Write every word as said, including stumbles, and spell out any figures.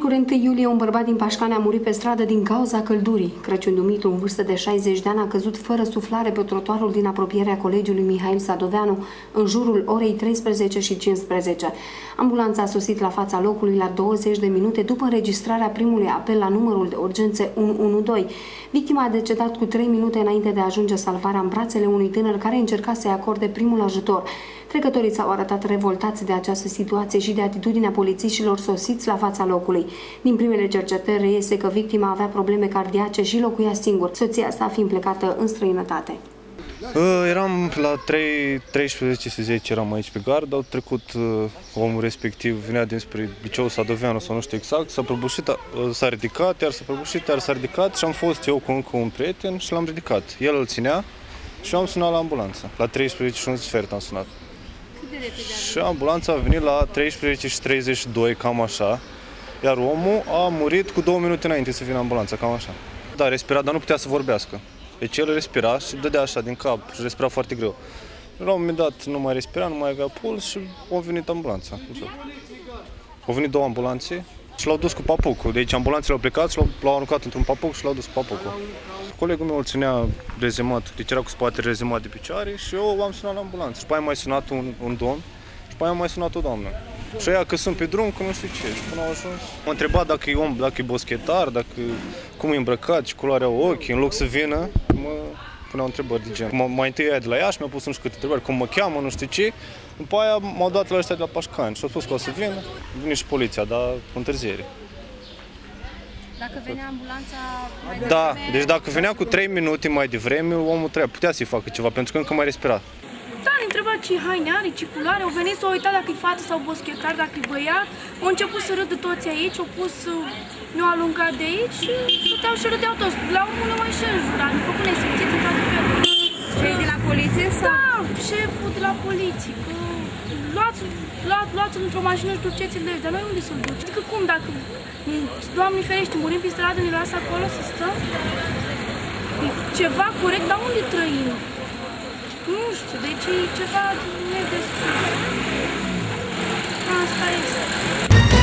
Miercuri întâi iulie, un bărbat din Pașcani a murit pe stradă din cauza căldurii. Crăciun Dumitru, în vârstă de șaizeci de ani, a căzut fără suflare pe trotuarul din apropierea colegiului Mihail Sadoveanu, în jurul orei treisprezece și cincisprezece. Ambulanța a sosit la fața locului la douăzeci de minute după înregistrarea primului apel la numărul de urgențe unu unu doi. Victima a decedat cu trei minute înainte de a ajunge salvarea în brațele unui tânăr care încerca să-i acorde primul ajutor. Trecătorii s-au arătat revoltați de această situație și de atitudinea polițiștilor sosiți la fața locului. Din primele cercetări reiese că victima avea probleme cardiace și locuia singur, soția sa fiind plecată în străinătate. Eram la trei treisprezece, să zice, eram aici pe gard, au trecut omul respectiv, venea dinspre liceul Sadoveanu sau nu știu exact, s-a prăbușit, s-a ridicat, iar s-a prăbușit, iar s-a ridicat și am fost eu cu încă un prieten și l-am ridicat. El îl ținea și am sunat la ambulanță. La treisprezece și un sfert am sunat. Și ambulanța a venit la treisprezece și treizeci și doi, cam așa, iar omul a murit cu două minute înainte să vină ambulanța, cam așa. Da, respira, dar nu putea să vorbească. Deci el respira și dădea așa din cap și respira foarte greu. La un moment dat nu mai respira, nu mai avea puls și a venit ambulanța. Au venit două ambulanțe și l-au dus cu papucul. Deci ambulanțele au plecat și l-au aruncat într-un papuc și l-au dus cu papucul. Colegul meu îl ținea rezemat, deci era cu spatele rezemat de picioare și eu am sunat la ambulanță. Și pe aia am mai sunat un, un domn și pe aia am mai sunat o doamnă. Și aia că sunt pe drum, că nu știu ce. Și până au ajuns. M-a întrebat dacă e om, dacă e boschetar, dacă, cum e îmbrăcat, ce culoare au ochii. În loc să vină, mă puneau întrebări de gen. Mai întâi aia de la Iași mi-a pus nu știu câte întrebări, cum mă cheamă, nu știu ce. După aia m-au dat la ăștia de la Pașcani și au spus că o să vină. Vine și poliția, dar cu întârziere. Dacă venea ambulanța mai Da, devreme... deci dacă venea cu trei minute mai devreme, omul trebuia, putea să-i facă ceva, pentru că încă mai respira. Da, ne întreba ce haine are, ce culoare, au venit să o uita dacă e fată sau boschetar, dacă e băiat. Au început să râdă toți aici, au pus, ne-au alungat de aici și stăteau și râdeau toți. La urmă ne mai și înjurat, ne făcut nesimțit în toate felurile. Cei de la poliție sau? Da, șeful de la poliție, că luați-l luați, luați într-o mașină și duceți-l de aici, dar noi unde să-l duci? Adică cum, dacă, Doamne ferește, murim pe stradă, ne lasă acolo să stăm? E ceva corect, dar unde trăim? Nu știu, deci e ceva nedescris. Asta este.